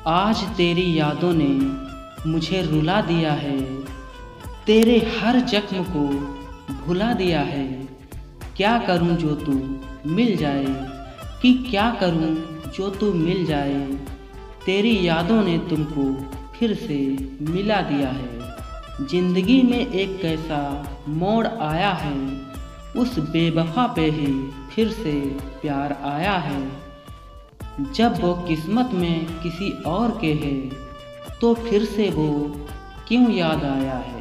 आज तेरी यादों ने मुझे रुला दिया है, तेरे हर जख्म को भुला दिया है। क्या करूं जो तू मिल जाए, कि क्या करूं जो तू मिल जाए। तेरी यादों ने तुमको फिर से मिला दिया है। जिंदगी में एक कैसा मोड़ आया है, उस बेवफा पे ही फिर से प्यार आया है। जब वो किस्मत में किसी और के है, तो फिर से वो क्यों याद आया है।